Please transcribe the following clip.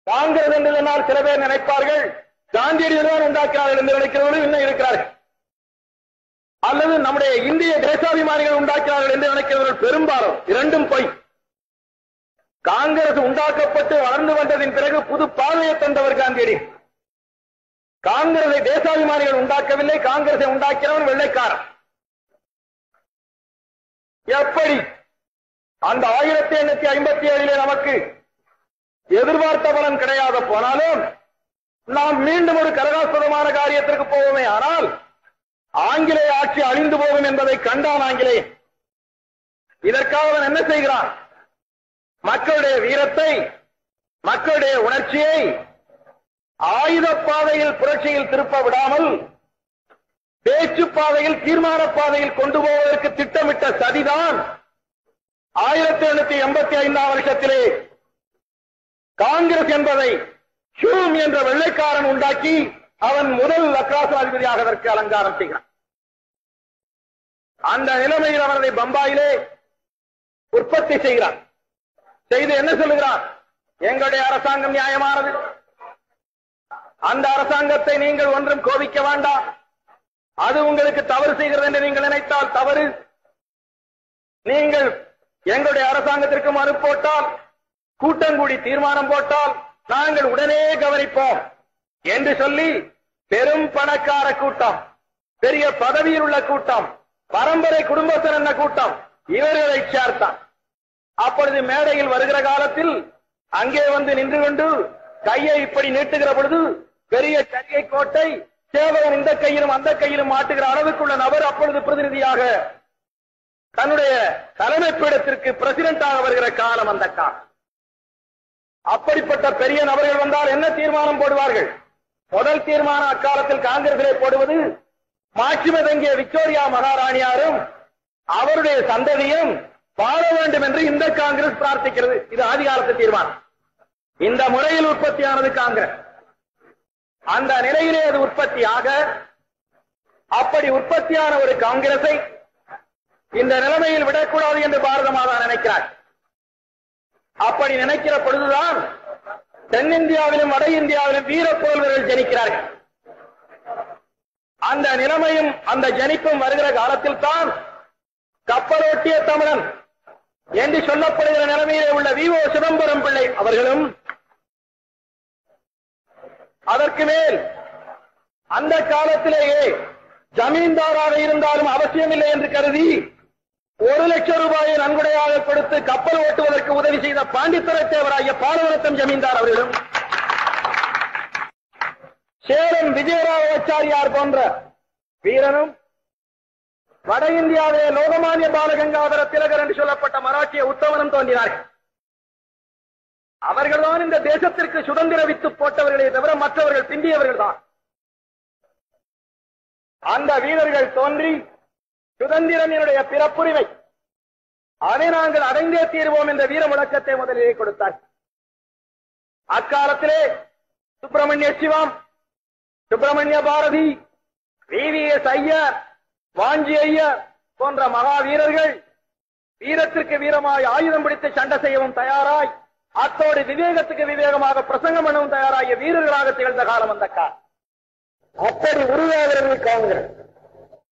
காங்கிரஸ் என்று சொன்னால் சில பேர் நினைப்பார்கள் காந்தியடிகள் உண்டாக்கிறார்கள் என்று நினைக்கிறவர்கள் இன்னும் இருக்கிறார்கள். அல்லது நம்முடைய இந்திய தேசாபிமானிகள் உண்டாக்கிறார்கள் என்று நினைக்கிறவர்கள் பெரும்பாலும். இரண்டும் பொய். காங்கிரஸ் உண்டாக்கப்பட்டு வளர்ந்து வந்ததின் பிறகு புது பாதையை தந்தவர் காந்தியடி. காங்கிரஸை தேசாபிமானிகள் உண்டாக்கவில்லை, காங்கிரஸை உண்டாக்கினவன் வெள்ளைக்காரன். எப்படி அந்த 1857 நமக்கு எதிர்பார்த்த பலன் கிடையாத போனாலும் நாம் மீண்டும் ஒரு கரகாஸ்பதமான காரியத்திற்கு போவோமே. ஆனால் ஆங்கிலேய ஆட்சி அழிந்து போகும் என்பதை கண்டான் ஆங்கிலேயன். இதற்காக அவன் என்ன செய்கிறான்? மக்களுடைய வீரத்தை, மக்களுடைய உணர்ச்சியை ஆயுத பாதையில் புரட்சியில் திருப்ப விடாமல் பேச்சு பாதையில், தீர்மான பாதையில் கொண்டு போவதற்கு திட்டமிட்ட சதிதான் 1885 வருஷத்திலே காங்கிரஸ் என்பதை ஹியூம் என்ற வெள்ளைக்காரன் உண்டாக்கி அவன் முதல் லக்ராசனாதிபதியாக அதற்கு அலங்காரம் செய்கிறான். அந்த நிலைமையில் அவனை பம்பாயிலே உற்பத்தி செய்கிறான். செய்து என்ன சொல்லுகிறான்? எங்களுடைய அரசாங்கம் நியாயமானது, அந்த அரசாங்கத்தை நீங்கள் ஒன்றும் கோபிக்க வேண்டாம், அது உங்களுக்கு தவறு செய்கிறது என்று நீங்கள் நினைத்தால் தவறு. நீங்கள் எங்களுடைய அரசாங்கத்திற்கு மனு போட்டால், கூட்டம் கூடி தீர்மானம் போட்டால் நாங்கள் உடனே கவனிப்போம் என்று சொல்லி பெரும் பணக்கார கூட்டம், பெரிய பதவியில் உள்ள கூட்டம், பரம்பரை குடும்பத்தினர் என்ன கூட்டம், இவர்களை சேர்த்தான். அப்பொழுது மேடையில் வருகிற காலத்தில் அங்கே வந்து நின்று கொண்டு கையை இப்படி நீட்டுகிற பொழுது பெரிய கரியை கோட்டை சேவகன் இந்த கையிலும் அந்த கையிலும் மாட்டுகிற அளவுக்குள்ள நபர் அப்பொழுது பிரதிநிதியாக தன்னுடைய தலைமை பீடத்திற்கு பிரசிடென்டாக வருகிற காலம் அந்த காலம். அப்படிப்பட்ட பெரிய நபர்கள் வந்தால் என்ன தீர்மானம் போடுவார்கள்? முதல் தீர்மானம் அக்காலத்தில் காங்கிரசிலே போடுவது மாட்சிமை தங்கிய விக்டோரியா மகாராணியாரும் அவருடைய சந்ததியும் வாழ வேண்டும் என்று இந்த காங்கிரஸ் பிரார்த்திக்கிறது. இது ஆதிகாலத்து தீர்மானம். இந்த முறையில் உற்பத்தியானது காங்கிரஸ். அந்த நிலையிலே அது உற்பத்தியாக, அப்படி உற்பத்தியான ஒரு காங்கிரஸை இந்த நிலைமையில் விடக்கூடாது என்று பாரத மாதா நினைக்கிறார். அப்படி நினைக்கிற பொழுதுதான் தென்னிந்தியாவிலும் வட இந்தியாவிலும் வீர புதல்வர்கள் ஜனிக்கிறார்கள். அந்த நிலைமையும் அந்த ஜனிப்பும் வருகிற காலத்தில் தான் கப்பலோட்டிய தமிழன் என்று சொல்லப்படுகிற நிலைமையிலே உள்ள வி.ஓ. சிதம்பரம் பிள்ளை அவர்களும், அதற்கு மேல் அந்த காலத்திலேயே ஜமீன்தாராக இருந்தாலும் அவசியமில்லை என்று கருதி 1 லட்சம் ரூபாயை நன்கொடையாக கொடுத்து கப்பல் ஓட்டுவதற்கு உதவி செய்த பாண்டித்துரை தேவராய பாலவரத்தம் ஜமீன்தார் அவர்களும், சேலம் விஜயராவாச்சாரியார் போன்ற வீரனும், வட இந்தியாவிலே லோகமானிய பாலகங்காதர திலகர் என்று சொல்லப்பட்ட மராட்டிய உத்தமனும் தோன்றினார்கள். அவர்கள்தான் இந்த தேசத்திற்கு சுதந்திர வித்து போட்டவர்களே தவிர மற்றவர்கள் பிந்தியவர்கள் தான். அந்த வீரர்கள் தோன்றி சுதந்திரம் என்னுடைய பிறப்புரிமை, அதை நாங்கள் அடைந்தே தீர்வோம் என்ற வீர முழக்கத்தை முதலிலே கொடுத்தார். அக்காலத்திலே சுப்பிரமணிய சிவம், சுப்பிரமணிய பாரதி, வி.வி.எஸ். ஐயர், வாஞ்சி ஐயர் போன்ற மகா வீரர்கள் வீரத்திற்கு வீரமாய் ஆயுதம் பிடித்து சண்டை செய்யவும் தயாராய், அத்தோடு விவேகத்துக்கு விவேகமாக பிரசங்கம் பண்ணவும் தயாராகிய வீரர்களாக திகழ்ந்த காலம் அந்த காலம். அப்படி உருவாகிறது காங்கிரஸ்.